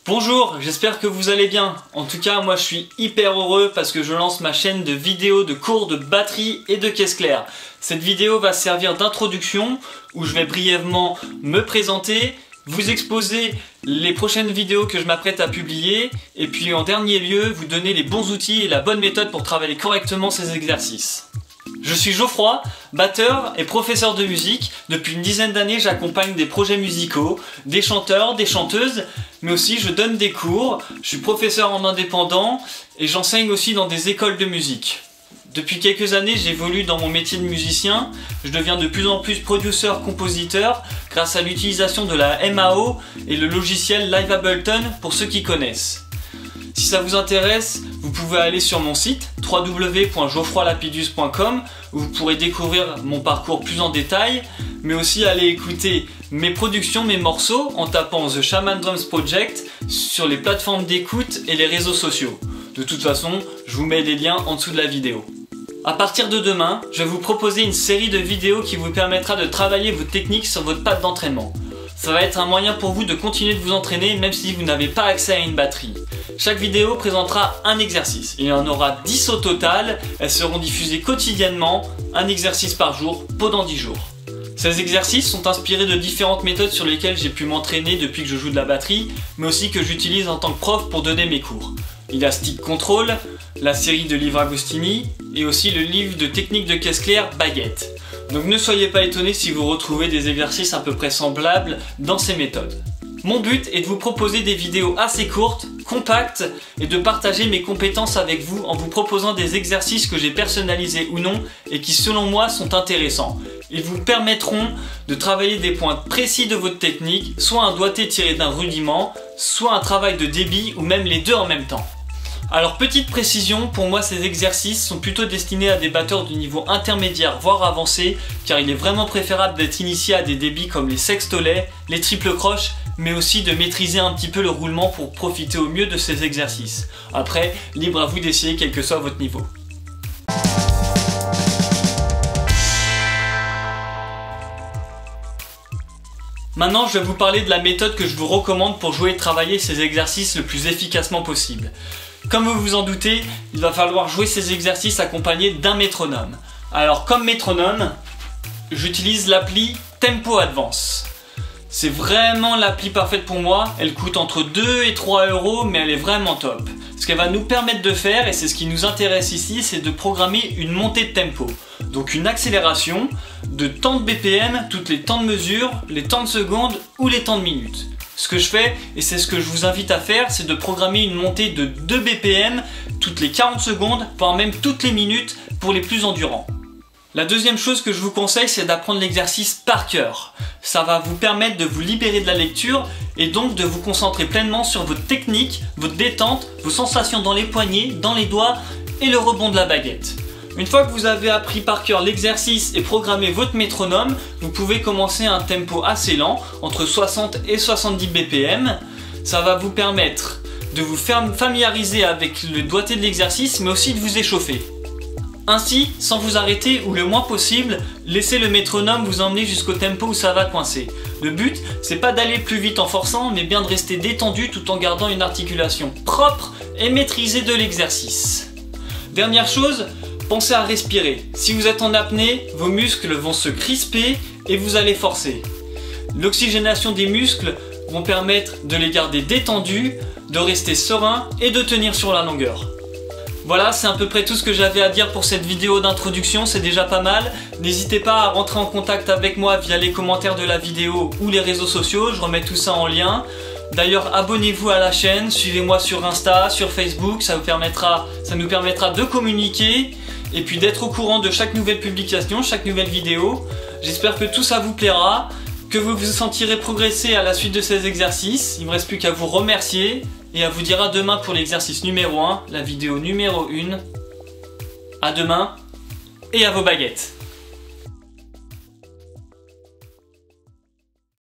Bonjour, j'espère que vous allez bien. En tout cas, moi je suis hyper heureux parce que je lance ma chaîne de vidéos de cours de batterie et de caisse claire. Cette vidéo va servir d'introduction où je vais brièvement me présenter, vous exposer les prochaines vidéos que je m'apprête à publier et puis en dernier lieu, vous donner les bons outils et la bonne méthode pour travailler correctement ces exercices. Je suis Geoffroy, batteur et professeur de musique. Depuis une dizaine d'années, j'accompagne des projets musicaux, des chanteurs, des chanteuses, mais aussi je donne des cours. Je suis professeur en indépendant et j'enseigne aussi dans des écoles de musique. Depuis quelques années, j'évolue dans mon métier de musicien. Je deviens de plus en plus producteur-compositeur grâce à l'utilisation de la MAO et le logiciel Live Ableton pour ceux qui connaissent. Si ça vous intéresse, vous pouvez aller sur mon site www.geoffroylapidus.com où vous pourrez découvrir mon parcours plus en détail, mais aussi aller écouter mes productions, mes morceaux en tapant The Shaman Drums Project sur les plateformes d'écoute et les réseaux sociaux. De toute façon, je vous mets les liens en dessous de la vidéo. À partir de demain, je vais vous proposer une série de vidéos qui vous permettra de travailler vos techniques sur votre pad d'entraînement. Ça va être un moyen pour vous de continuer de vous entraîner même si vous n'avez pas accès à une batterie. Chaque vidéo présentera un exercice. Il y en aura 10 au total. Elles seront diffusées quotidiennement, un exercice par jour, pendant 10 jours. Ces exercices sont inspirés de différentes méthodes sur lesquelles j'ai pu m'entraîner depuis que je joue de la batterie, mais aussi que j'utilise en tant que prof pour donner mes cours. Il y a Stick Control, la série de livres Agostini et aussi le livre de technique de caisse claire Baguette. Donc ne soyez pas étonnés si vous retrouvez des exercices à peu près semblables dans ces méthodes. Mon but est de vous proposer des vidéos assez courtes, compactes et de partager mes compétences avec vous en vous proposant des exercices que j'ai personnalisés ou non et qui selon moi sont intéressants. Ils vous permettront de travailler des points précis de votre technique, soit un doigté tiré d'un rudiment, soit un travail de débit ou même les deux en même temps. Alors petite précision, pour moi ces exercices sont plutôt destinés à des batteurs de niveau intermédiaire voire avancé car il est vraiment préférable d'être initié à des débits comme les sextolets, les triples croches mais aussi de maîtriser un petit peu le roulement pour profiter au mieux de ces exercices. Après, libre à vous d'essayer quel que soit votre niveau. Maintenant, je vais vous parler de la méthode que je vous recommande pour jouer et travailler ces exercices le plus efficacement possible. Comme vous vous en doutez, il va falloir jouer ces exercices accompagnés d'un métronome. Alors comme métronome, j'utilise l'appli Tempo Advance. C'est vraiment l'appli parfaite pour moi, elle coûte entre 2 et 3 euros mais elle est vraiment top. Ce qu'elle va nous permettre de faire, et c'est ce qui nous intéresse ici, c'est de programmer une montée de tempo. Donc une accélération de temps de BPM, toutes les temps de mesure, les temps de secondes ou les temps de minutes. Ce que je fais, et c'est ce que je vous invite à faire, c'est de programmer une montée de 2 BPM toutes les 40 secondes, voire même toutes les minutes pour les plus endurants. La deuxième chose que je vous conseille, c'est d'apprendre l'exercice par cœur. Ça va vous permettre de vous libérer de la lecture et donc de vous concentrer pleinement sur votre technique, votre détente, vos sensations dans les poignets, dans les doigts et le rebond de la baguette. Une fois que vous avez appris par cœur l'exercice et programmé votre métronome, vous pouvez commencer à un tempo assez lent, entre 60 et 70 BPM. Ça va vous permettre de vous familiariser avec le doigté de l'exercice, mais aussi de vous échauffer. Ainsi, sans vous arrêter ou le moins possible, laissez le métronome vous emmener jusqu'au tempo où ça va coincer. Le but, c'est pas d'aller plus vite en forçant, mais bien de rester détendu tout en gardant une articulation propre et maîtrisée de l'exercice. Dernière chose, pensez à respirer. Si vous êtes en apnée, vos muscles vont se crisper et vous allez forcer. L'oxygénation des muscles vont permettre de les garder détendus, de rester serein et de tenir sur la longueur. Voilà, c'est à peu près tout ce que j'avais à dire pour cette vidéo d'introduction, c'est déjà pas mal. N'hésitez pas à rentrer en contact avec moi via les commentaires de la vidéo ou les réseaux sociaux, je remets tout ça en lien. D'ailleurs, abonnez-vous à la chaîne, suivez-moi sur Insta, sur Facebook, ça nous permettra de communiquer et puis d'être au courant de chaque nouvelle publication, chaque nouvelle vidéo. J'espère que tout ça vous plaira, que vous vous sentirez progresser à la suite de ces exercices. Il ne me reste plus qu'à vous remercier et à vous dire à demain pour l'exercice numéro 1, la vidéo numéro 1. À demain et à vos baguettes.